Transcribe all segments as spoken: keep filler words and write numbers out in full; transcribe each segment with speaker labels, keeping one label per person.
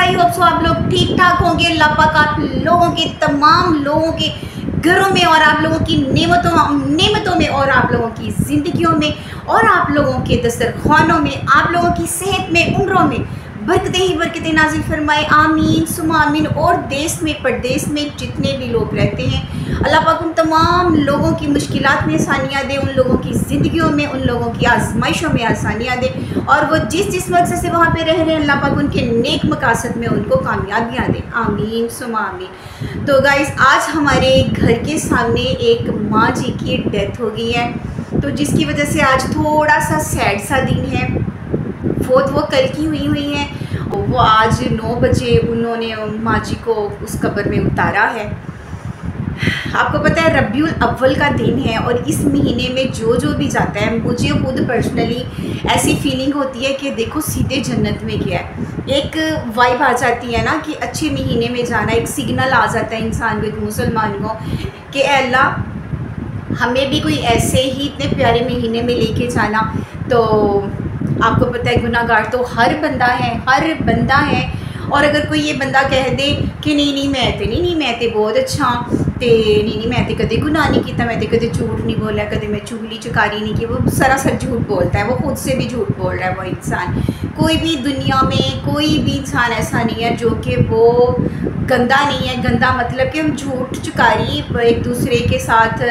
Speaker 1: I hope so आप लोग ठीक ठाक होंगे। अल्लाह पाक आप लोगों के तमाम लोगों के घरों में और आप लोगों की नेमतों नेमतों में और आप लोगों की ज़िंदगियों में और आप लोगों के दस्तरखानों में, आप लोगों की सेहत में, उम्रों में बरकतें ही बरकतें नाज़िल फरमाए, आमीन सुमा आमीन। और देश में परदेश में जितने भी लोग रहते हैं, अल्लाह पाक उन तमाम लोगों की मुश्किलात में आसानियाँ दे, उन लोगों की ज़िंदगियों में, उन लोगों की आजमाइशों में आसानियाँ दे, और वो जिस जिस मकसद से वहाँ पे रह रहे हैं अल्लाह पाक उनके नेक मकासद में उनको कामयाबियाँ दे, आमीन सुमा आमीन। तो गाइस, आज हमारे घर के सामने एक माँ जी की डेथ हो गई है, तो जिसकी वजह से आज थोड़ा सा सैड सा दिन है। फोत वो कल की हुई हुई हैं, वो आज नौ बजे उन्होंने माँ जी को उस कब्र में उतारा है। आपको पता है रबीउल अव्वल का दिन है और इस महीने में जो जो भी जाता है, मुझे खुद पर्सनली ऐसी फीलिंग होती है कि देखो सीधे जन्नत में गया है। एक वाइब आ जाती है ना कि अच्छे महीने में जाना, एक सिग्नल आ जाता है इंसान को, एक मुसलमान को, कि अल्लाह हमें भी कोई ऐसे ही इतने प्यारे महीने में लेके जाना। तो आपको पता है गुनाहगार तो हर बंदा है, हर बंदा है। और अगर कोई ये बंदा कह दे कि नहीं नहीं मैं तो नहीं नहीं मैं तो बहुत अच्छा ते नहीं नहीं मैं तो कदे गुनाह नहीं किया, मैं तो कदे झूठ नहीं बोला, कदे मैं चुगली चुकारी नहीं की, वो सरासर झूठ बोलता है, वो खुद से भी झूठ बोल रहा है वो इंसान। कोई भी दुनिया में कोई भी इंसान ऐसा नहीं है जो कि वो गंदा नहीं है। गंदा मतलब कि हम झूठ चुकारी एक दूसरे के साथ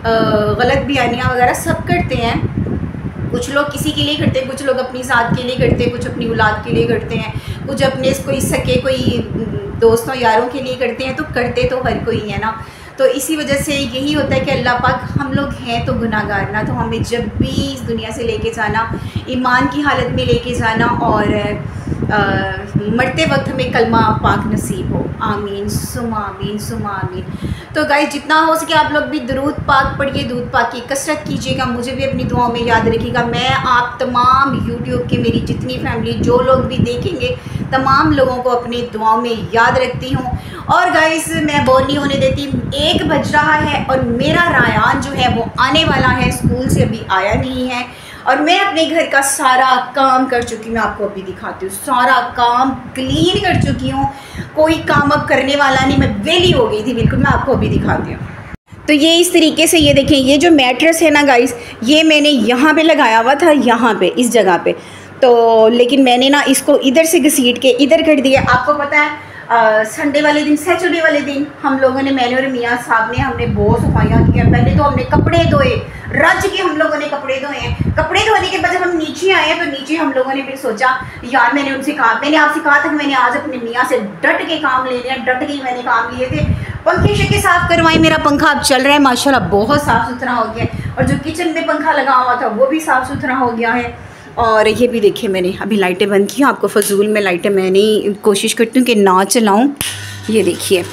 Speaker 1: गलत बयानियाँ वगैरह सब करते हैं। कुछ लोग किसी के लिए करते हैं, कुछ लोग अपनी ज़ात के लिए करते हैं, कुछ अपनी औलाद के लिए करते हैं, कुछ अपने कोई सके कोई दोस्तों यारों के लिए करते हैं, तो करते तो हर कोई है ना। तो इसी वजह से यही होता है कि अल्लाह पाक, हम लोग हैं तो गुनाहगार ना, तो हमें जब भी इस दुनिया से लेके जाना, ईमान की हालत में लेके जाना और आ, मरते वक्त हमें कलमा पाक नसीब हो, आमीन सुमा आमीन सुमा आमीन। तो गाइस, जितना हो सके आप लोग भी दरूद पाक पढ़िए, दूध पाक की कसरत कीजिएगा, मुझे भी अपनी दुआओं में याद रखिएगा। मैं आप तमाम यूट्यूब के मेरी जितनी फैमिली जो लोग भी देखेंगे, तमाम लोगों को अपनी दुआओं में याद रखती हूँ। और गाइस, मैं बोर नहीं होने देती, एक बज रहा है और मेरा रायान जो है वो आने वाला है, स्कूल से अभी आया नहीं है, और मैं अपने घर का सारा काम कर चुकी हूँ। मैं आपको अभी दिखाती हूँ, सारा काम क्लीन कर चुकी हूँ, कोई काम अब करने वाला नहीं, मैं वेली हो गई थी बिल्कुल। मैं आपको अभी दिखाती हूँ। तो ये इस तरीके से, ये देखें, ये जो मैट्रेस है ना गाइस, ये मैंने यहाँ पे लगाया हुआ था, यहाँ पे इस जगह पे, तो लेकिन मैंने ना इसको इधर से घसीट के इधर कर दिया। आपको पता है संडे वाले दिन, सैटरडे वाले दिन हम लोगों ने, मैंने और मियाँ साहब ने, हमने बहुत सफाइयाँ की हैं। पहले तो हमने कपड़े धोए, रज के हम लोगों ने कपड़े धोए हैं। कपड़े धोने के बाद जब हम नीचे आए तो नीचे हम लोगों ने फिर सोचा, यार मैंने उनसे कहा, मैंने आपसे कहा था कि मैंने आज अपने मियाँ से डट के काम ले लिया, डट के ही मैंने काम लिए थे। पंखे शंखे साफ़ करवाए, मेरा पंखा अब चल रहा है माशाल्लाह, बहुत साफ़ सुथरा हो गया। और जो किचन में पंखा लगा हुआ था वो भी साफ़ सुथरा हो गया है। और ये भी देखिए, मैंने अभी लाइटें बंद की, आपको फजूल में लाइटें मैंने कोशिश करती हूँ कि ना चलाऊँ। ये देखिए,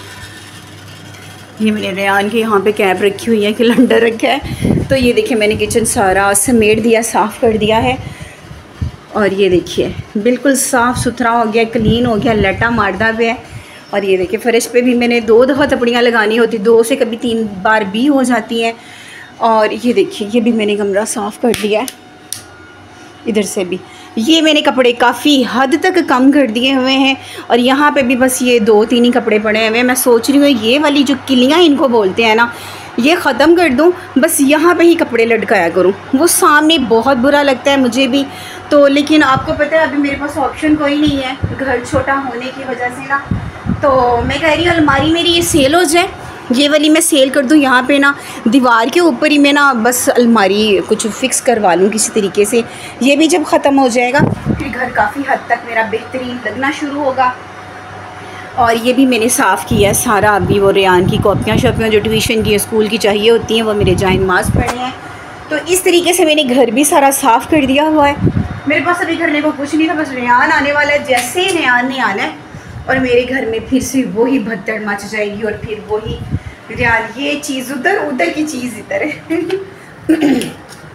Speaker 1: ये मैंने रेयान के यहाँ पे कैप रखी हुई है, कैलेंडर रखा है। तो ये देखिए, मैंने किचन सारा समेट दिया, साफ़ कर दिया है। और ये देखिए बिल्कुल साफ़ सुथरा हो गया, क्लीन हो गया, लटा मारदा भी है। और ये देखिए, फ़र्श पे भी मैंने दो दफ़ा तपड़ियाँ लगानी होती, दो से कभी तीन बार भी हो जाती हैं। और ये देखिए, ये भी मैंने कमरा साफ़ कर दिया है, इधर से भी ये मैंने कपड़े काफ़ी हद तक कम कर दिए हुए हैं। और यहाँ पे भी बस ये दो तीन ही कपड़े पड़े हुए हैं। मैं सोच रही हूँ ये वाली जो किलियाँ इनको बोलते हैं ना, ये ख़त्म कर दूँ, बस यहाँ पे ही कपड़े लटकाया करूँ। वो सामने बहुत बुरा लगता है मुझे भी, तो लेकिन आपको पता है अभी मेरे पास ऑप्शन कोई नहीं है, घर छोटा होने की वजह से ना। तो मैं कह रही हूँ अलमारी मेरी ये सेल हो जाए, ये वाली मैं सेल कर दूँ। यहाँ पे ना दीवार के ऊपर ही मैं ना बस अलमारी कुछ फ़िक्स करवा लूँ किसी तरीके से। ये भी जब ख़त्म हो जाएगा फिर घर काफ़ी हद तक मेरा बेहतरीन लगना शुरू होगा। और ये भी मैंने साफ़ किया है सारा। अभी वो रेयान की कॉपियाँ शॉपियाँ जो ट्यूशन की स्कूल की चाहिए होती हैं, वो मेरे जाइन मास पड़े हैं। तो इस तरीके से मैंने घर भी सारा साफ़ कर दिया हुआ है। मेरे पास अभी करने को कुछ नहीं था, बस रेयान आने वाला है। जैसे ही रेयान ने आना है और मेरे घर में फिर से वही भगदड़ मच जाएगी, और फिर वही यार ये चीज़ उधर, उधर की चीज़ इधर है।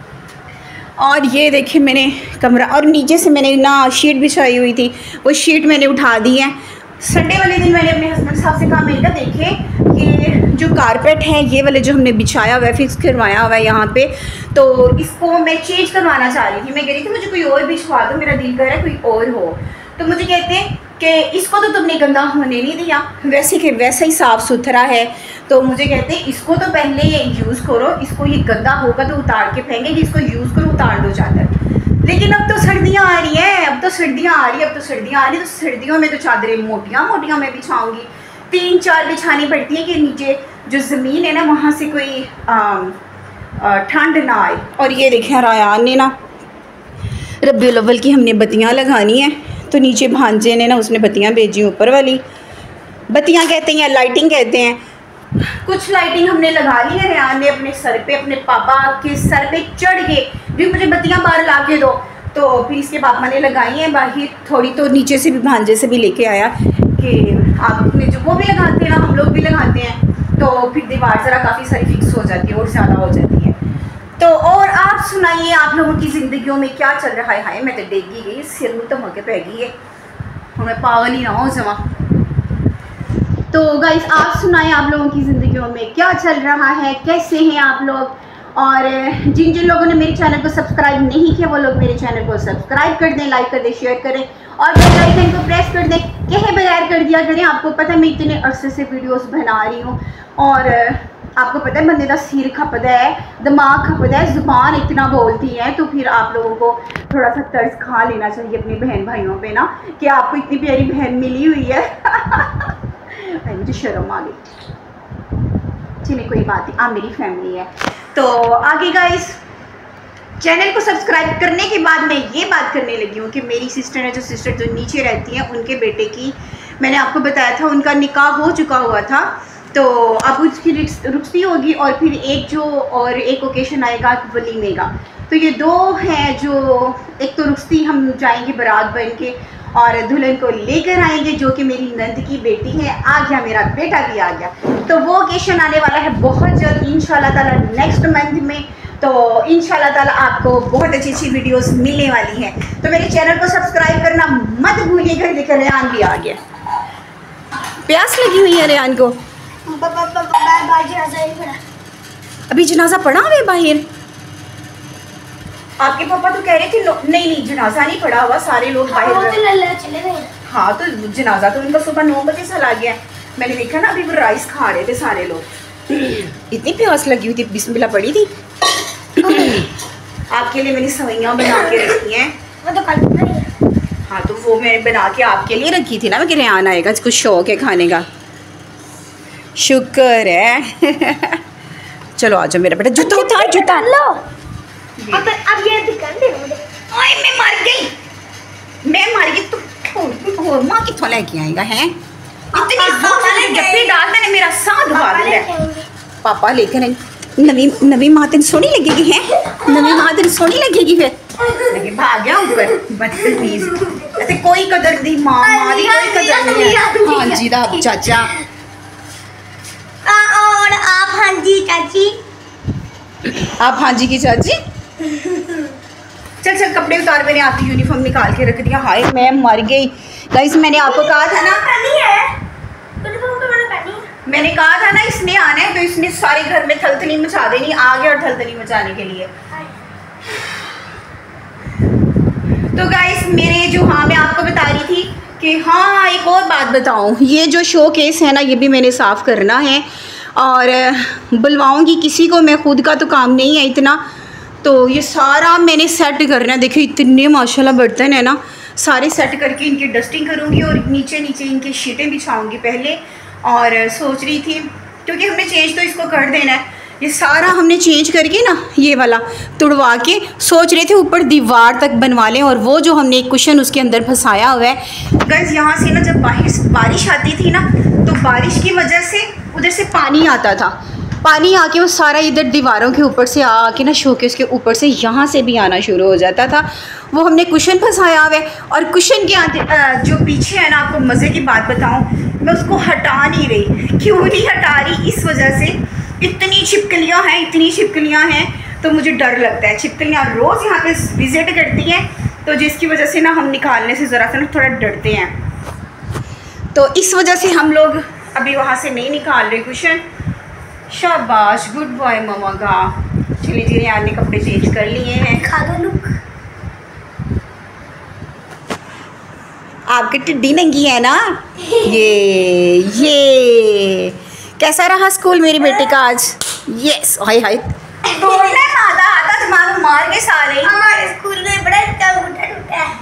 Speaker 1: और ये देखिए, मैंने कमरा, और नीचे से मैंने ना शीट बिछाई हुई थी, वो शीट मैंने उठा दी है। संडे वाले दिन मैंने अपने हस्बैंड साहब से कहा, मैंने कहा देखें ये जो कारपेट है, ये वाले जो हमने बिछाया हुआ है, फिक्स करवाया हुआ है यहाँ पे, तो इसको मैं चेंज करवाना चाह रही थी। मैं कह रही थी मुझे कोई और बिछवा दो, मेरा दिल कर रहा है कोई और हो। तो मुझे कहते हैं कि इसको तो तुमने गंदा होने नहीं दिया, वैसे कि वैसा ही साफ़ सुथरा है। तो मुझे कहते हैं इसको तो पहले यूज़ करो, इसको ये गंदा होगा तो उतार के फेंकेंगे, इसको यूज़ करो, उतार दो चादर। लेकिन अब तो सर्दियाँ आ रही हैं, अब तो सर्दियाँ आ रही है अब तो सर्दियाँ आ रही है तो सर्दियों में तो चादरें मोटियाँ मोटियाँ मैं बिछाऊँगी, तीन चार बिछानी पड़ती है कि नीचे जो ज़मीन है ना वहाँ से कोई ठंड ना आए। और ये देखें रायान ने ना रब्बीउल अव्वल की हमने बत्तियाँ लगानी है, तो नीचे भांजे ने ना उसने बत्तियाँ भेजी, ऊपर वाली बत्तियाँ कहते हैं या लाइटिंग कहते हैं। कुछ लाइटिंग हमने लगा ली है, रेहान ने अपने सर पे, अपने पापा के सर पे चढ़ के भी मुझे बत्तियाँ बाहर ला के दो, तो फिर इसके पापा ने लगाई हैं बाहर थोड़ी, तो नीचे से भी भांजे से भी लेके आया कि आपने जो वो भी लगाते हैं ना हम लोग भी लगाते हैं, तो फिर दीवार ज़रा काफ़ी सारी फिक्स हो जाती है और ज़्यादा हो जाती है। तो और आप सुनाइए आप लोगों की ज़िंदगियों में क्या चल रहा है? हाय मैं तो डेगी गई, सिर में तो मगे पै गई है, हमें पागल ही ना हो जमा। तो गाइस आप सुनाएं आप लोगों की ज़िंदगियों में क्या चल रहा है, कैसे हैं आप लोग? और जिन जिन लोगों ने मेरे चैनल को सब्सक्राइब नहीं किया वो लोग मेरे चैनल को सब्सक्राइब कर दें, लाइक कर दें, शेयर करें और बेल आइकन को प्रेस कर दें, कहे बगैर कर दिया करें। आपको पता है मैं इतने अरसे से वीडियोस बना रही हूँ और आपको पता है बंदे का सिर खपदा है, दिमाग खपदा है, ज़ुबान इतना बोलती है, तो फिर आप लोगों को थोड़ा सा तर्ज खा लेना चाहिए अपने बहन भाइयों पे ना कि आपको इतनी प्यारी बहन मिली हुई है। मुझे शर्म आ गई, चलिए कोई बात नहीं, आप मेरी फैमिली है। तो आगे गाइस चैनल को सब्सक्राइब करने के बाद मैं ये बात करने लगी हूँ कि मेरी सिस्टर है, जो सिस्टर जो नीचे रहती हैं, उनके बेटे की मैंने आपको बताया था उनका निकाह हो चुका हुआ था, तो अब उसकी रुखसती होगी और फिर एक जो और एक ओकेशन आएगा वलीमे का। तो ये दो हैं जो, एक तो रुखसती हम जाएंगे बारात बन के और दुल्हन को लेकर आएंगे जो कि मेरी नंद की बेटी है, आ गया मेरा बेटा भी आ गया। तो वो ओकेशन आने वाला है बहुत जल्द इंशाल्लाह ताला नेक्स्ट मंथ में, तो इंशाल्लाह ताला आपको बहुत अच्छी अच्छी वीडियोस मिलने वाली हैं। तो मेरे चैनल को सब्सक्राइब करना मत भूलिएगा। देखिए रेहान भी आ गया, प्यास लगी हुई है रेहान को। अभी जनाजा पढ़ा हुआ है बाहर, आपके पापा तो कह रहे थे नहीं नहीं जनाजा नहीं पड़ा हुआ, सारे लोग बाहर चले गए। हाँ तो जनाजा तो उनका सुबह नौ बजे चला गया, मैंने देखा ना अभी वो राइस खा रहे थे सारे लोग। इतनी प्यास लगी हुई थी, बिस्मिल्लाह पड़ी थी। आपके लिए मैंने सवैयाँ बना के रखी हैं, वो तो कल। हाँ तो वो मैंने बना के आपके लिए रखी थी ना, मैं रेहान आएगा, इसको शौक है खाने का। शुक्र है। चलो आ जाओ मेरा बेटा, जूता उतार, जूता लो। अब अब ये दुकान दे मुझे। ओए मैं मर गई, मैं मर गई। तू और माँ किथों लेके आएगा हैं? इतनी जोर से गप्पे डालता ने मेरा साथ धुआ दिया। पापा लेकर नवी नवी माँ तेन सोनी लगेगी है, नवी माँ तेन सोनी लगेगी फिर। लेकिन भाग गया ऊपर, बदतमीज। ऐसे कोई कदर दी माँ, माँ दी कोई कदर नहीं है। हाँ जी राब चाचा।
Speaker 2: और आप हाँ जी चाची,
Speaker 1: आप हाँ जी की चाची। चल चल कपड़े उतार, मैंने आपकी यूनिफॉर्म निकाल के रख दिया। हाय मैं मर गई गाइस, मैंने आपको कहा था ना, मैंने कहा था ना इसने आना है, तो इसने सारे घर में थलथली मचा देनी, आ गया और थलथली मचाने के लिए। तो गाइस मेरे जो, हाँ मैं आपको बता रही थी कि हाँ एक और बात बताऊँ, ये जो शो केस है ना ये भी मैंने साफ़ करना है और बुलवाऊँगी किसी को, मैं खुद का तो काम नहीं है इतना, तो ये सारा मैंने सेट करना है। देखिए इतने माशाल्लाह बर्तन है ना, सारे सेट करके इनकी डस्टिंग करूँगी और नीचे नीचे इनकी शीटें बिछाऊँगी पहले। और सोच रही थी क्योंकि हमने चेंज तो इसको कर देना है, ये सारा हमने चेंज करके ना ये वाला तुड़वा के सोच रहे थे ऊपर दीवार तक बनवा लें, और वो जो हमने एक कुशन उसके अंदर फंसाया हुआ है गाइस, यहाँ से ना जब बारिश बारिश आती थी ना तो बारिश की वजह से उधर से पानी आता था, पानी आके वो सारा इधर दीवारों के ऊपर से आके ना शोकेस के ऊपर से यहाँ से भी आना शुरू हो जाता था। वो हमने कुशन फंसाया हुआ है और कुशन के आते जो पीछे है ना, आपको मज़े की बात बताऊँ, मैं उसको हटा नहीं रही। क्यों नहीं हटा रही? इस वजह से इतनी छिपकलियाँ हैं, इतनी छिपकलियाँ हैं, तो मुझे डर लगता है। छिपकलियाँ रोज़ यहाँ पे विज़िट करती हैं, तो जिसकी वजह से ना हम निकालने से ज़रा सा ना थोड़ा डरते हैं, तो इस वजह से हम लोग अभी वहाँ से नहीं निकाल रहे कुशन। शाबाश, गुड बॉय मामा का। चलिए जी यार ने कपड़े चेंज कर लिए हैं,
Speaker 2: खा दो लुक।
Speaker 1: आपकी टिड्डी नंगी है ना। ये ये कैसा रहा स्कूल मेरी बेटी का आज? यस हाय हाय तोड़ना मादा आता तुम्हारा मार के सारे।
Speaker 2: हमारे स्कूल में बड़ा टूटा टूटा है।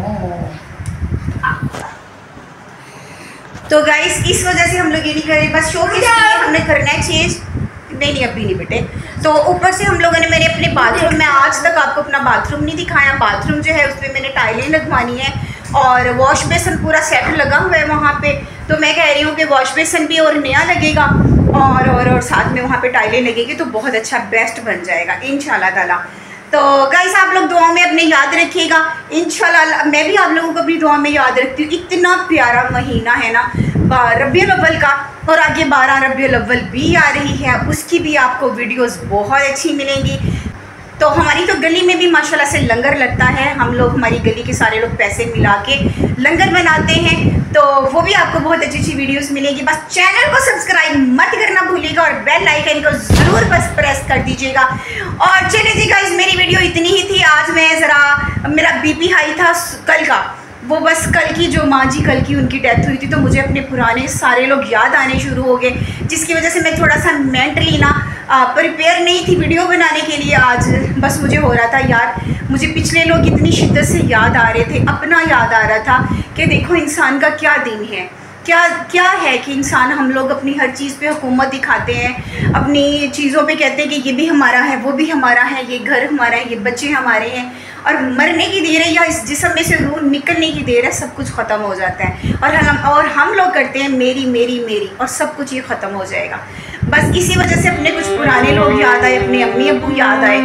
Speaker 1: तो गाइस इस वजह से हम लोग ये नहीं कर रहे, बस शो के लिए हमने करना है चेंज। नहीं नहीं अभी नहीं बेटे। तो ऊपर से हम लोगों ने मैंने अपने बाथरूम में आज तक आपको अपना बाथरूम नहीं दिखाया। बाथरूम जो है उसमें मैंने टाइलें लगवानी है और वॉश बेसन पूरा सेट लगा हुआ है वहाँ पे। तो मैं कह रही हूँ कि वॉश बेसन भी और नया लगेगा और और और साथ में वहाँ पे टाइलें लगेगी तो बहुत अच्छा बेस्ट बन जाएगा इंशाल्लाह ताला। तो गाइस आप लोग दुआ में अपने याद रखिएगा इंशाल्लाह। मैं भी आप लोगों को अपनी दुआ में याद रखती हूँ। इतना प्यारा महीना है ना रबीउल अव्वल का, और आगे बारह रबीउल अव्वल भी आ रही है, उसकी भी आपको वीडियोस बहुत अच्छी मिलेंगी। तो हमारी तो गली में भी माशाल्लाह से लंगर लगता है। हम लोग हमारी गली के सारे लोग पैसे मिला के लंगर बनाते हैं, तो वो भी आपको बहुत अच्छी अच्छी वीडियोस मिलेगी। बस चैनल को सब्सक्राइब मत करना भूलिएगा और बेल आइकन को ज़रूर बस प्रेस कर दीजिएगा। और चलिए जी गाइस मेरी वीडियो इतनी ही थी। आज मैं ज़रा मेरा बीपी हाई था कल का, वो बस कल की जो माँ जी कल की उनकी डेथ हुई थी, तो मुझे अपने पुराने सारे लोग याद आने शुरू हो गए, जिसकी वजह से मैं थोड़ा सा मेंटली ना प्रिपेयर नहीं थी वीडियो बनाने के लिए। आज बस मुझे हो रहा था यार, मुझे पिछले लोग इतनी शिद्दत से याद आ रहे थे, अपना याद आ रहा था कि देखो इंसान का क्या दिन है, क्या क्या है कि इंसान हम लोग अपनी हर चीज़ पे हुकूमत दिखाते हैं, अपनी चीज़ों पे कहते हैं कि ये भी हमारा है, वो भी हमारा है, ये घर हमारा है, ये बच्चे हमारे हैं, और मरने की देर है या इस जिस्म में से रूह निकलने की देर है सब कुछ ख़त्म हो जाता है। और हम और हम लोग करते हैं मेरी मेरी मेरी, और सब कुछ ये ख़त्म हो जाएगा। बस इसी वजह से अपने कुछ पुराने लोग याद आए, अपने अम्मी अब्बू याद आए।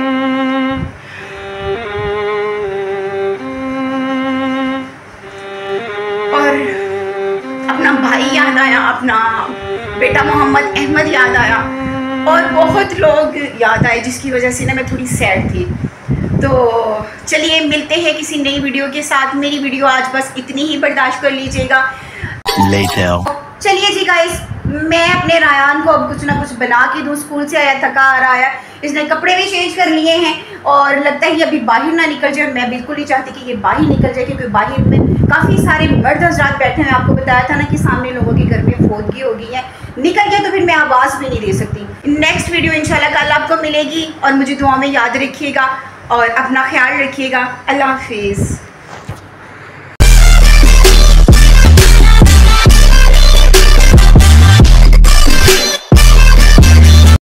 Speaker 1: और अपना भाई याद आया, अपना बेटा मोहम्मद अहमद याद आया, और बहुत लोग याद आए, जिसकी वजह से ना मैं थोड़ी सैड थी। तो चलिए मिलते हैं किसी नई वीडियो के साथ। मेरी वीडियो आज बस इतनी ही, बर्दाश्त कर लीजिएगा। चलिए जी गाइस, मैं अपने रायान को अब कुछ ना कुछ बना के दूँ। स्कूल से आया थका आ रहा है, इसने कपड़े भी चेंज कर लिए हैं और लगता है ये अभी बाहर ना निकल जाए। मैं बिल्कुल नहीं चाहती कि ये बाहर निकल जाए, क्योंकि बाहर में काफ़ी सारे मर्द हज़रात बैठे हैं। आपको बताया था ना कि सामने लोगों के घर में फौतगी हो गई है, निकल गया तो फिर मैं आवाज़ भी नहीं दे सकती। नेक्स्ट वीडियो इंशाल्लाह कल आपको मिलेगी, और मुझे दुआ में याद रखिएगा और अपना ख्याल रखिएगा। अल्लाह हाफिज़।